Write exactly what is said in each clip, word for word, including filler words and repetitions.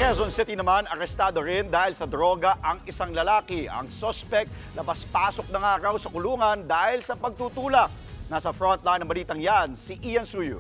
Quezon City naman, arestado rin dahil sa droga ang isang lalaki. Ang suspect labas-pasok na nga raw sa kulungan dahil sa pagtutulak. Nasa frontline ng balitang yan, si Ian Suyu.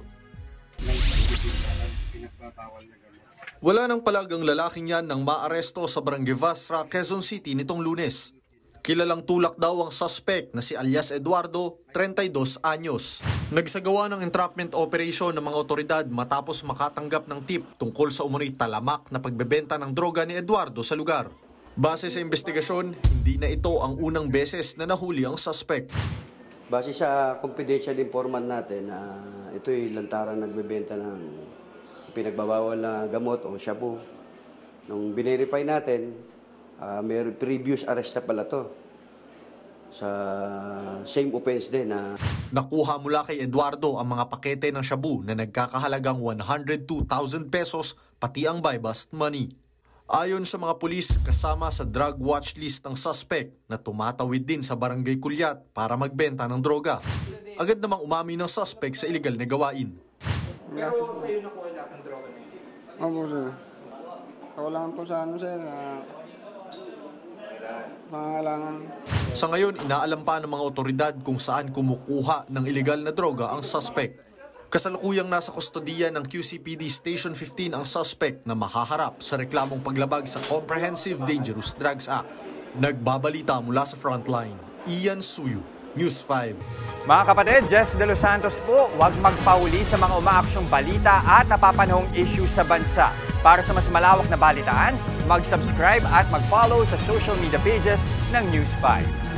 Wala nang palagang lalaking yan nang maaresto sa Barangay Vasra, Quezon City nitong Lunes. Kilalang tulak daw ang suspect na si alias Eduardo, trentaydos anyos. Nagsagawa ng entrapment operation ng mga otoridad matapos makatanggap ng tip tungkol sa umunoy talamak na pagbebenta ng droga ni Eduardo sa lugar. Base sa investigasyon, hindi na ito ang unang beses na nahuli ang suspect. Base sa confidential informant natin na uh, ito'y lantaran nagbebenta ng pinagbabawal na gamot o shabu. Nung binerify natin, uh, may previous arrest na pala to sa same offense din. Na Nakuha mula kay Eduardo ang mga pakete ng shabu na nagkakahalagang one hundred two thousand pesos pati ang buy-bust money. Ayon sa mga pulis, kasama sa drug watch list ang suspect na tumatawid din sa Barangay Kulyat para magbenta ng droga. Agad namang umami ng suspect sa illegal na gawain. Pero sa'yo nakuha lahat ng droga na yun? Opo, sir. Ako lang po sa ano, sir, na pangangailangan. Sa ngayon, inaalam pa ng mga otoridad kung saan kumukuha ng illegal na droga ang suspect. Kasalukuyang nasa kustodiya ng Q C P D Station fifteen ang suspect na mahaharap sa reklamong paglabag sa Comprehensive Dangerous Drugs Act. Nagbabalita mula sa Frontline, Ian Suyu, News five. Mga kapatid, Jess De Los Santos po, huwag magpauli sa mga umaaksyong balita at napapanahong issue sa bansa. Para sa mas malawak na balitaan, mag-subscribe at mag-follow sa social media pages ng News five.